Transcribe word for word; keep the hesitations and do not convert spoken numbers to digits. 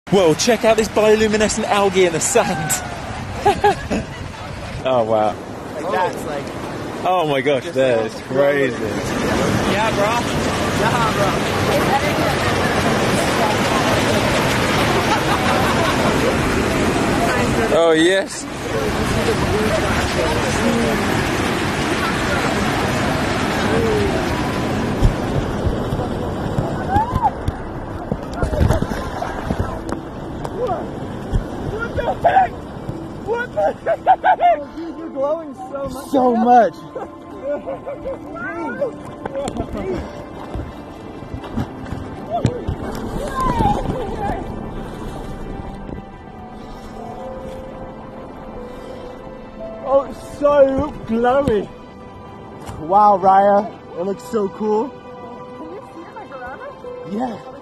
Whoa, check out this bioluminescent algae in the sand. Oh wow. Like that's like. Oh my gosh, that is crazy. Yeah, bro. Nah, bro. Oh yes. What the heck? What the heck? Oh, dude, you're glowing so much. So much. Oh, it's so glowy. Wow, Raya. It looks so cool. Can you see it like around us? Yeah.